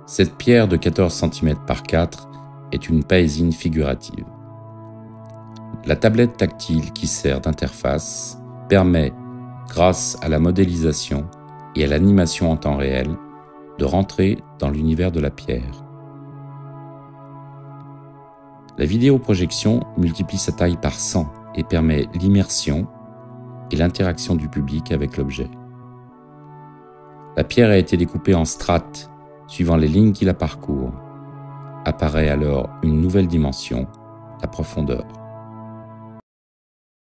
Cette pierre de 14 cm par 4 est une paésine figurative. La tablette tactile qui sert d'interface permet, grâce à la modélisation et à l'animation en temps réel, de rentrer dans l'univers de la pierre. La vidéoprojection multiplie sa taille par 100 et permet l'immersion et l'interaction du public avec l'objet. La pierre a été découpée en strates suivant les lignes qui la parcourent. Apparaît alors une nouvelle dimension, la profondeur.